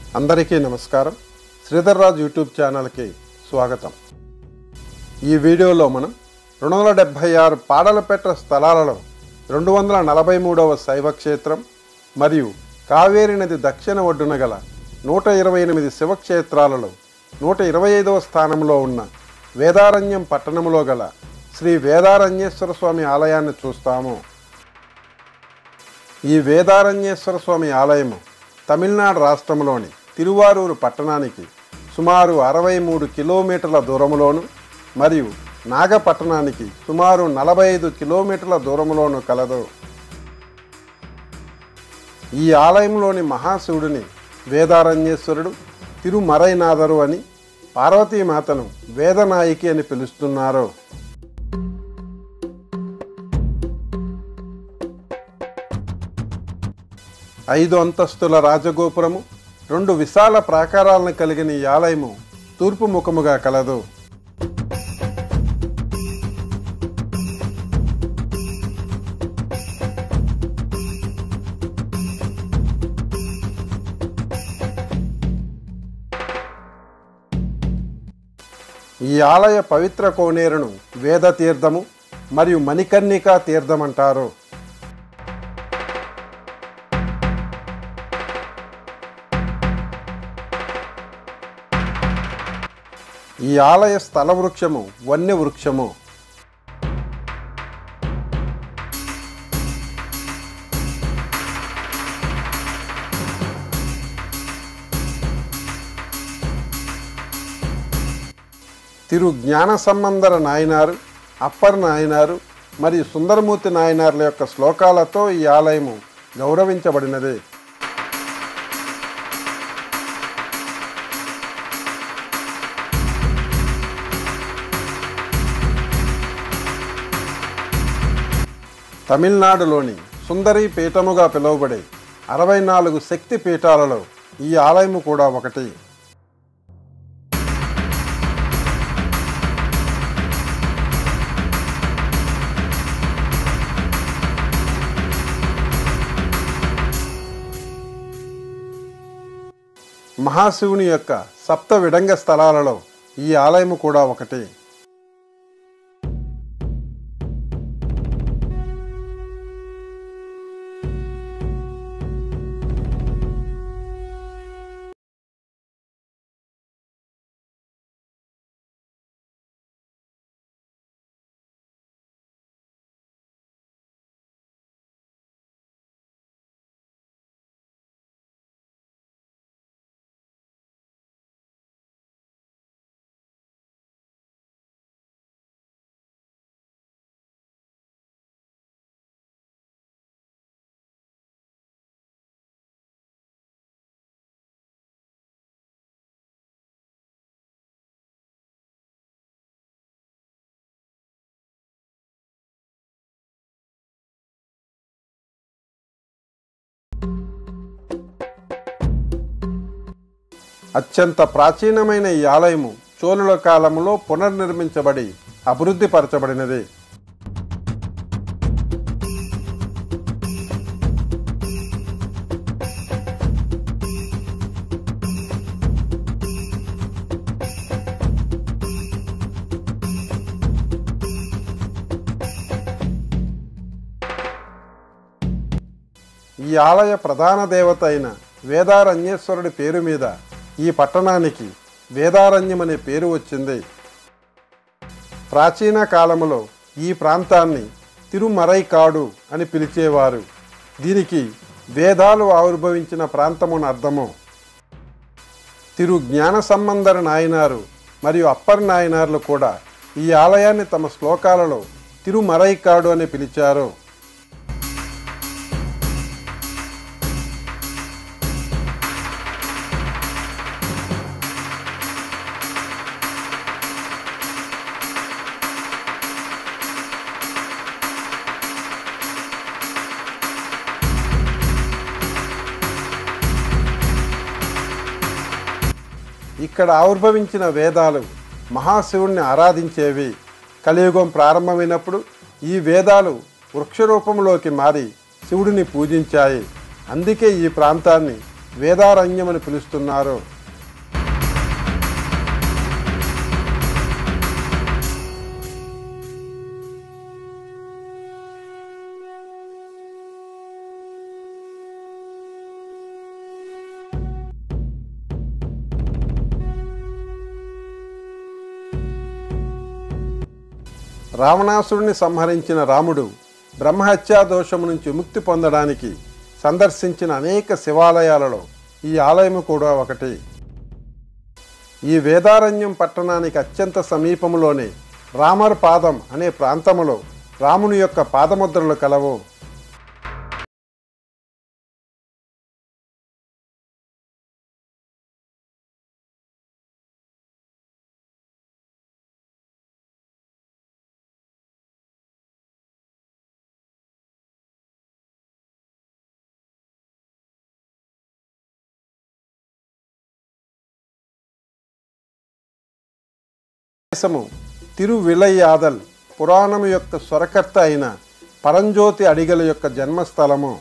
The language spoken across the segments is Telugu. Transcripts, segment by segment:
అందరికీ నమస్కారం. శ్రీధర్ రాజ్ యూట్యూబ్ ఛానల్కి స్వాగతం. ఈ వీడియోలో మనం 276 పాడలపెట్ట స్థలాలలో 243వ శైవ క్షేత్రం మరియు కావేరీ నది దక్షిణ ఒడ్డున గల 128 శివక్షేత్రాలలో 125వ స్థానంలో ఉన్న వేదారణ్యం పట్టణంలో గల శ్రీ వేదారణ్యేశ్వర స్వామి ఆలయాన్ని చూస్తాము. ఈ వేదారణ్యేశ్వర స్వామి ఆలయము తమిళనాడు రాష్ట్రంలోని తిరువారూరు పట్టణానికి సుమారు 63 కిలోమీటర్ల దూరంలోను మరియు నాగపట్టణానికి సుమారు 45 కిలోమీటర్ల దూరంలోను కలదు. ఈ ఆలయంలోని మహాశివుడిని వేదారణ్యేశ్వరుడు, తిరుమరైనాథరు అని, పార్వతీమాతను వేదనాయికి అని పిలుస్తున్నారు. ఐదు అంతస్తుల రాజగోపురము, 2 విశాల ప్రాకారాలను కలిగిన ఈ ఆలయము తూర్పు ముఖముగా కలదు. ఈ ఆలయ పవిత్ర కోనేరును వేద తీర్థము మరియు మణికర్ణికా తీర్థం అంటారు. ఈ ఆలయ స్థల వృక్షము వన్య వృక్షము. తిరు జ్ఞాన సంబంధర నాయనారు, అప్పర్ నాయనారు మరియు సుందరమూర్తి నాయనార్ల యొక్క శ్లోకాలతో ఈ ఆలయము గౌరవించబడినది. తమిళనాడులోని సుందరీ పీఠముగా పిలువబడే 64 శక్తి పీఠాలలో ఈ ఆలయము కూడా ఒకటి. మహాశివుని యొక్క సప్త విడంగ స్థలాలలో ఈ ఆలయము కూడా ఒకటి. అత్యంత ప్రాచీనమైన ఈ ఆలయము చోళుల కాలంలో పునర్నిర్మించబడి అభివృద్ధి పరచబడినది. ఈ ఆలయ ప్రధాన దేవత అయిన వేదారణ్యేశ్వరుడి పేరు మీద ఈ పట్టణానికి వేదారణ్యం అనే పేరు వచ్చింది. ప్రాచీన కాలములో ఈ ప్రాంతాన్ని తిరుమరైకాడు అని పిలిచేవారు. దీనికి వేదాలు ఆవిర్భవించిన ప్రాంతమున అర్థము. తిరు జ్ఞాన సంబంధర నాయనారు మరియు అప్పర్ నాయనార్లు కూడా ఈ ఆలయాన్ని తమ శ్లోకాలలో తిరుమరైకాడు అని పిలిచారు. ఇక్కడ ఆవిర్భవించిన వేదాలు మహాశివుణ్ణి ఆరాధించేవి. కలియుగం ప్రారంభమైనప్పుడు ఈ వేదాలు వృక్షరూపంలోకి మారి శివుడిని పూజించాయి. అందుకే ఈ ప్రాంతాన్ని వేదారణ్యమని పిలుస్తున్నారు. రావణాసురుని సంహరించిన రాముడు బ్రహ్మహత్యా దోషము నుంచి విముక్తి పొందడానికి సందర్శించిన అనేక శివాలయాలలో ఈ ఆలయము కూడా ఒకటి. ఈ వేదారణ్యం పట్టణానికి అత్యంత సమీపంలోనే రామర్ పాదం అనే ప్రాంతములో రాముని యొక్క పాదముద్రలు కలవు. తిరువిళయాదల్ పురాణము యొక్క స్వరకర్త అయిన పరంజ్యోతి అడిగల యొక్క జన్మస్థలము.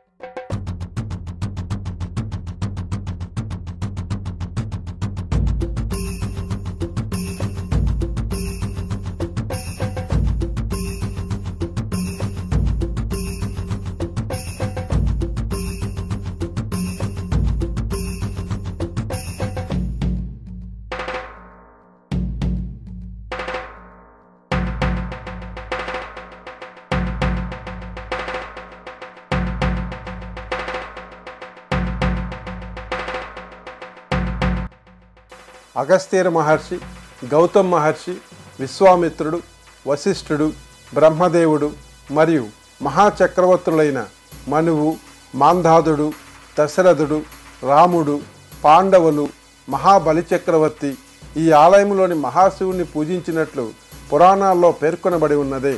అగస్త్యర మహర్షి, గౌతమ్ మహర్షి, విశ్వామిత్రుడు, వశిష్ఠుడు, బ్రహ్మదేవుడు మరియు మహాచక్రవర్తులైన మనువు, మాంధాదుడు, దశరథుడు, రాముడు, పాండవులు, మహాబలి చక్రవర్తి ఈ ఆలయంలోని మహాశివుని పూజించినట్లు పురాణాల్లో పేర్కొనబడి ఉన్నది.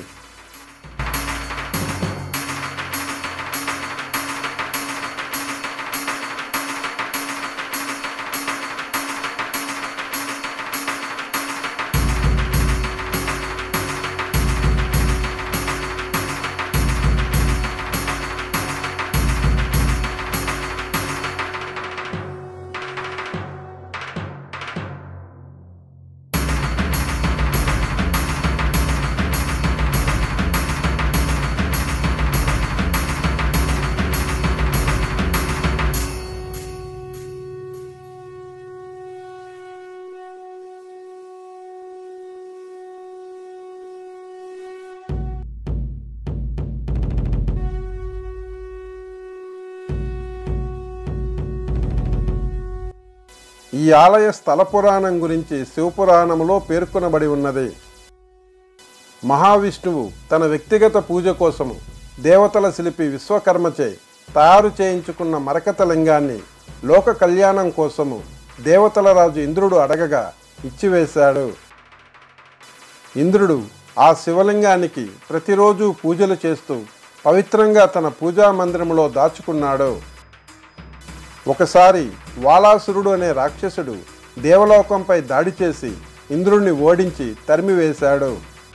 ఈ ఆలయ స్థల పురాణం గురించి శివపురాణములో పేర్కొనబడి ఉన్నది. మహావిష్ణువు తన వ్యక్తిగత పూజ కోసము దేవతల శిల్పి విశ్వకర్మచే తయారు చేయించుకున్న మరకత లింగాన్ని లోక కళ్యాణం కోసము దేవతల రాజు ఇంద్రుడు అడగగా ఇచ్చివేశాడు. ఇంద్రుడు ఆ శివలింగానికి ప్రతిరోజు పూజలు చేస్తూ పవిత్రంగా తన పూజా మందిరంలో దాచుకున్నాడు. ఒకసారి వాలాసురుడు అనే రాక్షసుడు దేవలోకంపై దాడి చేసి ఇంద్రుడిని ఓడించి తరిమివేశాడు.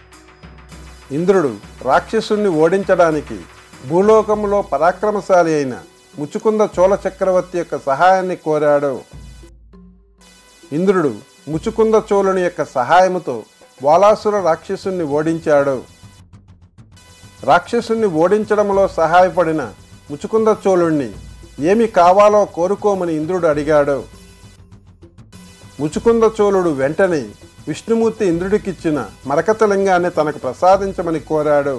ఇంద్రుడు రాక్షసుణ్ణి ఓడించడానికి భూలోకంలో పరాక్రమశాలి అయిన ముచుకుంద చోళ చక్రవర్తి యొక్క సహాయాన్ని కోరాడు. ఇంద్రుడు ముచుకుంద చోళుని యొక్క సహాయముతో వాలాసుర రాక్షసుణ్ణి ఓడించాడు. రాక్షసుణ్ణి ఓడించడంలో సహాయపడిన ముచుకుంద చోళుణ్ణి ఏమి కావాలో కోరుకోమని ఇంద్రుడు అడిగాడు. ముచుకుంద చోళుడు వెంటనే విష్ణుమూర్తి ఇంద్రుడికిచ్చిన మరకతలింగాన్ని తనకు ప్రసాదించమని కోరాడు.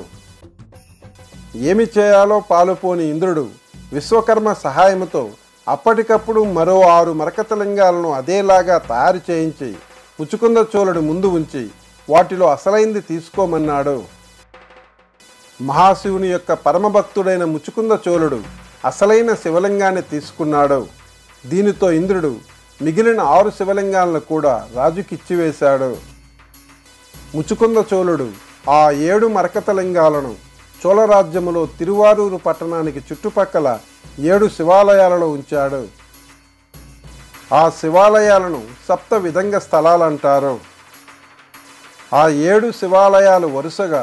ఏమి చేయాలో పాలుపోని ఇంద్రుడు విశ్వకర్మ సహాయముతో అప్పటికప్పుడు మరో 6 మరకతలింగాలను అదేలాగా తయారు చేయించి ముచుకుంద చోళుడి ముందు ఉంచి వాటిలో అసలైంది తీసుకోమన్నాడు. మహాశివుని యొక్క పరమభక్తుడైన ముచుకుంద చోళుడు అసలైన శివలింగాన్ని తీసుకున్నాడు. దీనితో ఇంద్రుడు మిగిలిన 6 శివలింగాలను కూడా రాజుకిచ్చివేశాడు. ముచుకుంద చోళుడు ఆ 7 మరకతలింగాలను చోళరాజ్యములో తిరువారూరు పట్టణానికి చుట్టుపక్కల 7 శివాలయాలలో ఉంచాడు. ఆ శివాలయాలను సప్త విధంగ స్థలాలంటారు. ఆ 7 శివాలయాలు వరుసగా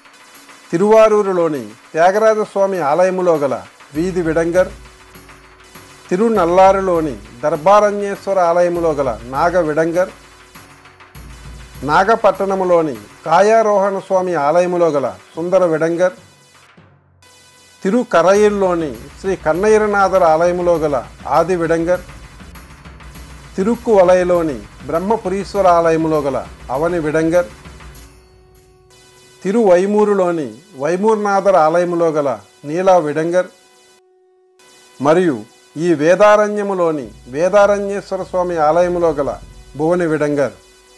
తిరువారూరులోని త్యాగరాజస్వామి ఆలయములో గల వీధి విడంగర్, తిరునల్లారులోని దర్బారణ్యేశ్వర ఆలయములో గల నాగ విడంగర్, నాగపట్టణములోని కాయారోహణ స్వామి ఆలయములో గల సుందర విడంగర్, తిరుకరయిల్లోని శ్రీ కన్నయ్యనాథర్ ఆలయములో గల ఆది విడంగర్, తిరుక్కువలయలోని బ్రహ్మపురీశ్వర ఆలయములో గల అవని విడంగర్, తిరువైమూరులోని వైమూర్నాథర్ ఆలయములో గల నీలా విడంగర్ మరియు ఈ వేదారణ్యములోని వేదారణ్యేశ్వర స్వామి ఆలయములో గల భువని విడంగర్.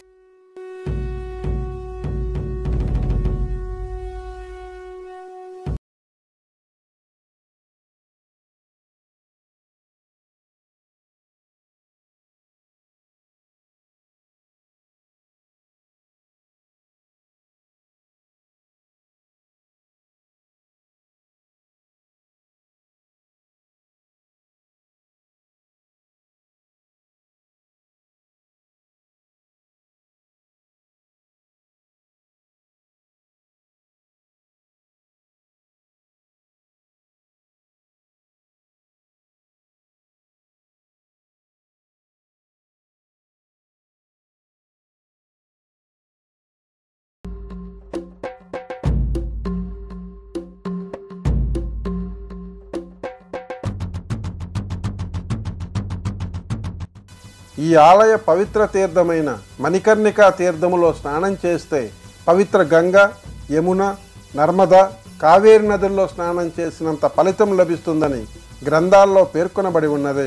ఈ ఆలయ పవిత్ర తీర్థమైన మణికర్ణికా తీర్థములో స్నానం చేస్తే పవిత్ర గంగా, యమున, నర్మదా, కావేరి నదుల్లో స్నానం చేసినంత ఫలితం లభిస్తుందని గ్రంథాల్లో పేర్కొనబడి ఉన్నది.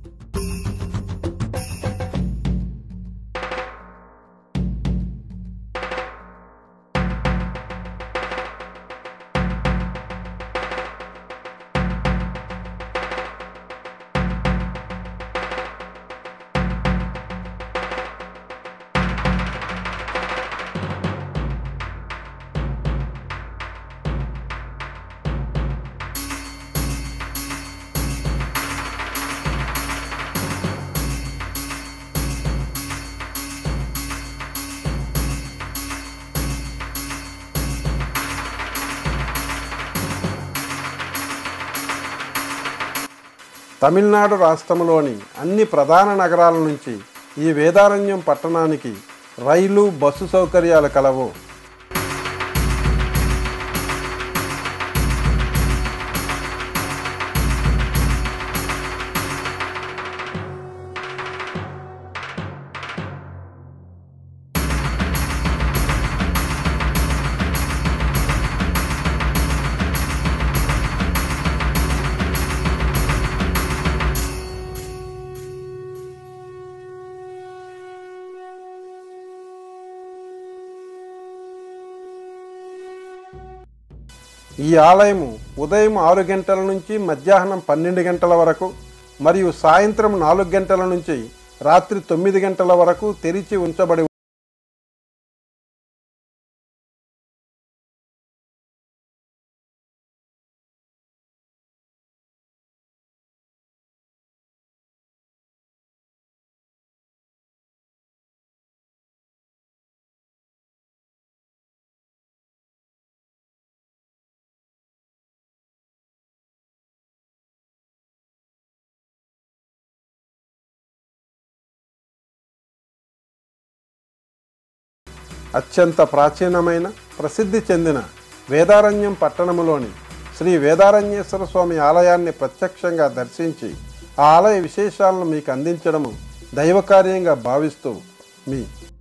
తమిళనాడు రాష్ట్రంలోని అన్ని ప్రధాన నగరాల నుంచి ఈ వేదారణ్యం పట్టణానికి రైలు, బస్సు సౌకర్యాలు కలవు. ఈ ఆలయము ఉదయం 6 గంటల నుంచి మధ్యాహ్నం 12 గంటల వరకు మరియు సాయంత్రం 4 గంటల నుంచి రాత్రి 9 గంటల వరకు తెరిచి ఉంచబడి అత్యంత ప్రాచీనమైన ప్రసిద్ధి చెందిన వేదారణ్యం పట్టణములోని శ్రీ వేదారణ్యేశ్వర స్వామి ఆలయాన్ని ప్రత్యక్షంగా దర్శించి ఆ ఆలయ విశేషాలను మీకు అందించడము దైవకార్యంగా భావిస్తూ మీ